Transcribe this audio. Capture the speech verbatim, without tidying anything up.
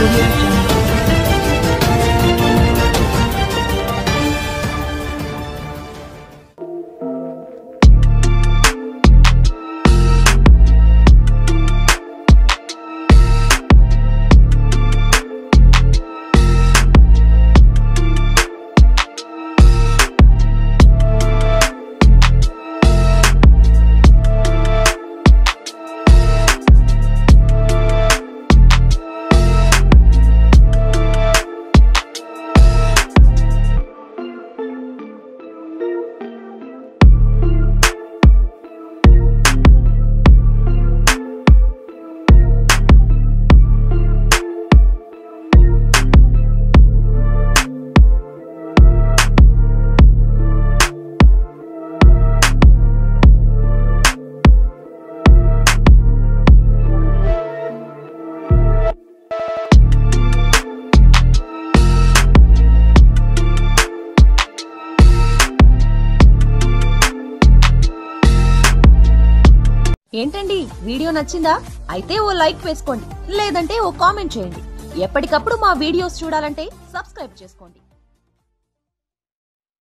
audio jungle. ఏంటండి video నచ్చిందా? అయితే ఓ లైక్ వేసుకోండి, లేదంటే ఓ కామెంట్ చేయండి. ఎప్పటికప్పుడు మా వీడియోస్ చూడాలంటే సబ్స్క్రైబ్ చేసుకోండి.